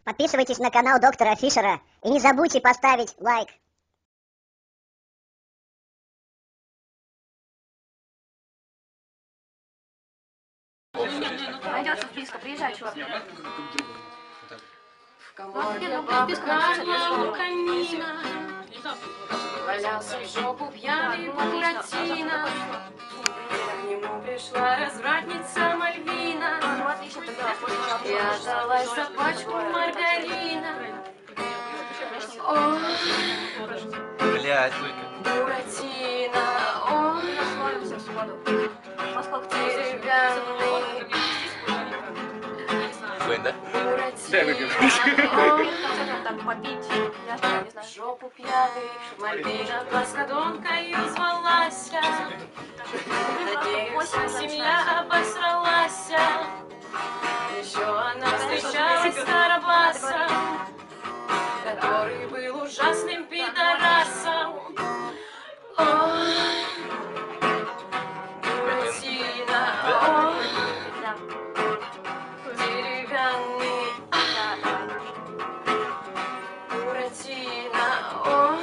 Подписывайтесь на канал доктора Фишера и не забудьте поставить лайк. Найдется вписка, приезжай, чувак. В коморке бабка у камина валялся в жопу пьяный Буратино. К нему пришла развратница Мальвина и отдалась за пачку маргарина. О, блядь, только. Буратино, о, деревянный. Блин, да? В жопу пьяный Мальвина плоскодонкою звалась. Надеюсь, семья обосралась. Еще она встречалась с Карабасом, который был ужасным пидорасом. О, Буратино, о, деревянный. Буратино, о,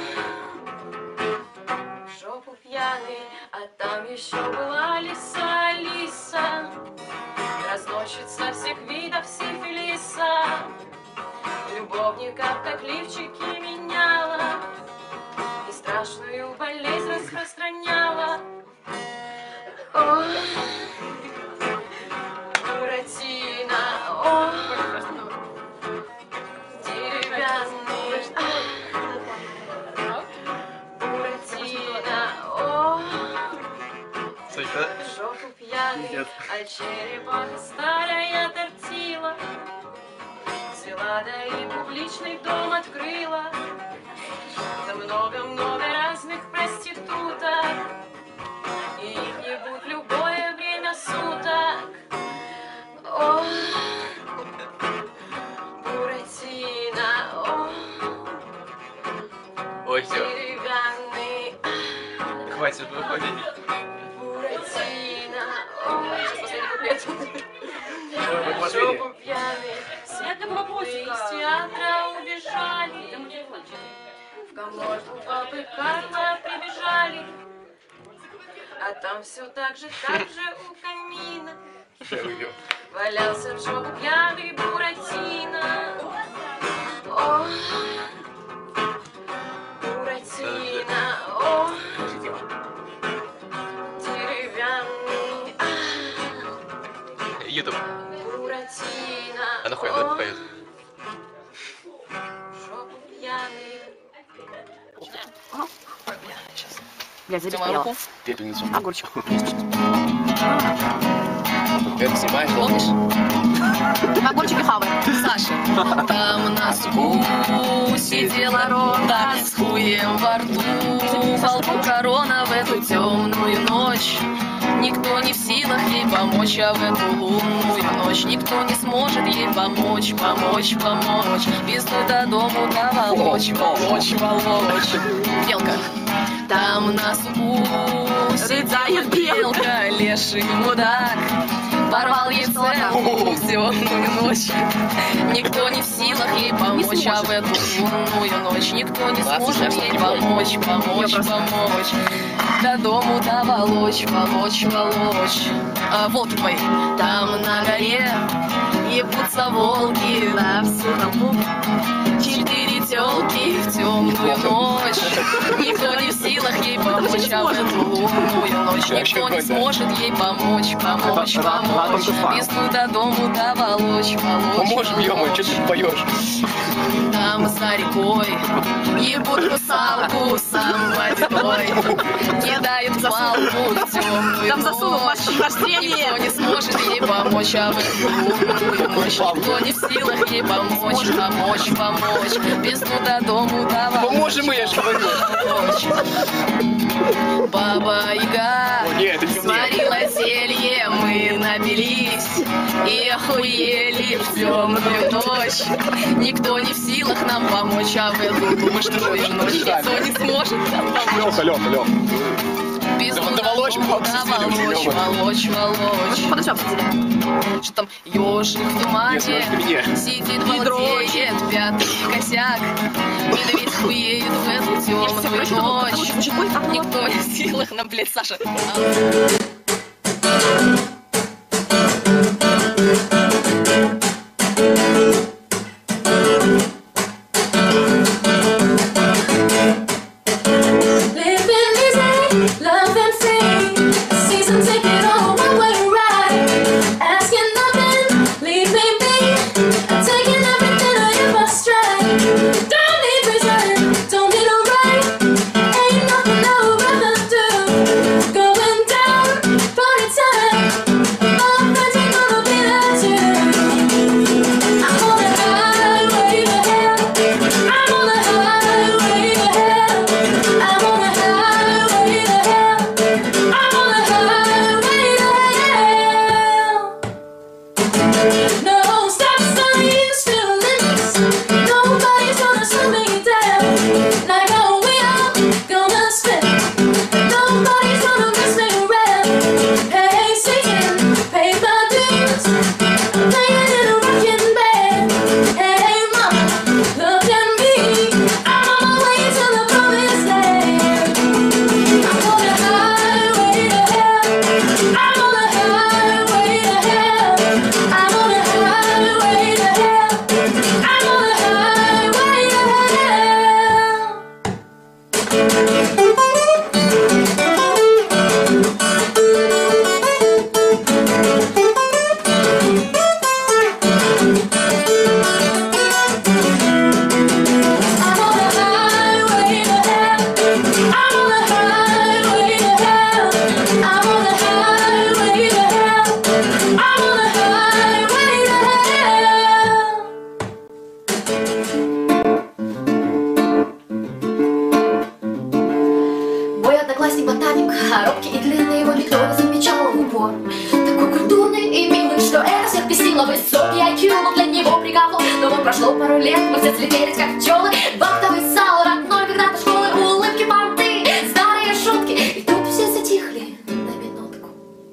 в жопу пьяный, а там еще была Алиса, разносчица всех видов сифилиса, любовников как лифчики меняла и страшную болезнь распространяла. О, Буратино, о, деревянный. Буратино, о, в жопу пьяный, а черепаха старая тортила. Взяла, да и публичный дом открыла. Да много-много разных проституток, и их ебут любое время суток. О, Буратино, о, Ой, все, деревянный. хватит выходить. Буратино, о, сейчас последний куплет. Жопу пьяный, все из театра убежали. В коморку папы Карла прибежали, а там все так же у камина валялся в жопу пьяный Буратино. О, Буратино, о, деревянный. Ютуб. Буратино, А нахуй о, она поет? жопу пьяный. Блядь, задепрела. Пепельницу. Огурчик. Это снимаешь? Помнишь? Огурчики хавай. Саша, там на суку сидела рота с хуем во рту. Волку корона в эту темную ночь. Никто не в силах ей помочь, а в эту лунную ночь никто не сможет ей помочь. Пизду до дому доволочь. Белка. Там на суку сидит белка, леший мудак. Порвал ей целую темную ночь. Никто не в силах ей помочь, а в эту лунную ночь никто не сможет ей помочь. До дому доволочь. А волки твои там на горе ебутся волки на всю толпу. 4 тёлки в темную ночь. Никто не в силах ей помочь, а в эту лунную ночь никто не сможет ей помочь. Пизду до дому доволочь. Поможем, ё-моё, что ты поешь? Там за рекой ебут русалку сам водой. Кидают палку в темную Там засунул ночь. Никто не сможет ей помочь, а в эту лунную ночь никто не в силах ей помочь. Пизду до дому доволочь. Поможем мы, я же говорю. Баба Яга Нет, это не сварила зелье, мы напились и охуели в темную ночь. Никто не в силах нам помочь, а в эту лунную ночь никто не сможет нам помочь. Лёха. без Да волочь, мы обсудили уже, волочь, ё-моё. волочь, волочь. Потом все обсудили. Что там ежик в тумане Нет, ну это меня. сидит, балдеет, пятый косяк. Медведь хуеет в эту темную ночь. Никто не в силах нам, блядь, Саша. Робкий и длинный, его никто не замечал в упор. Такой культурный и милый, что это всех бесило. Высокий IQ был для него приговор. Но вот прошло пару лет, мы все слетелись как пчелы. Вахтовый зал, родной когда-то школы, улыбки, понты, старые шутки. И тут все затихли на минутку.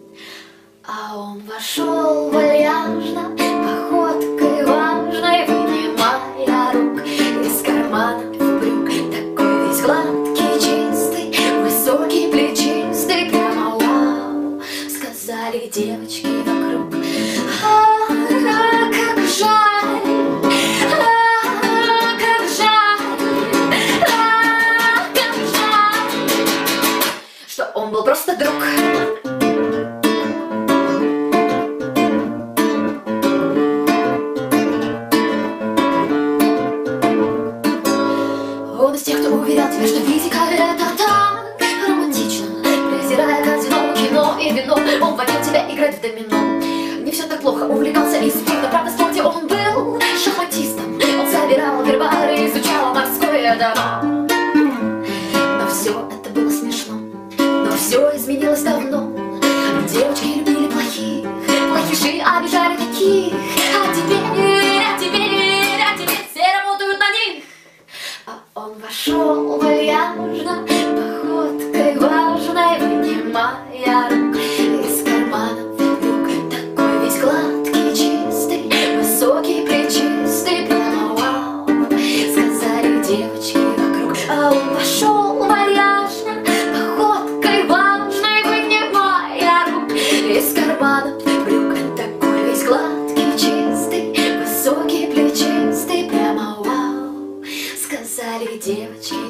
А он вошел вальяжно, походкой важной, вынимая рук из карманов брюк. Такой весь гладкий, чистый, высокий, плечистый, прямо вау, сказали девочки вокруг. Как жаль, как жаль, как жаль, что он был просто друг. Он из тех, кто уверял тебя, что физика это так романтично. Презирая казино, кино и вино, он водил тебя играть в домино. Не все так плохо, увлекался и спортом. Правда, в спорте он был шахматистом. Он собирал гербары, изучал морское дно. Но все это было смешно, но все изменилось давно. Девочки любили плохих, плохиши обижали таких. А теперь все работают на них. А он вошел вальяжно, походкой важной, вынимая рук из карманов брюк. Такой весь гладкий, чистый, высокий, плечистый, прямо вау, сказали девочки вокруг. А он вошел вальяжно, походкой важной, вынимая рук из карманов брюк. Такой весь гладкий, чистый, высокий, плечистый, прямо вау, сказали девочки.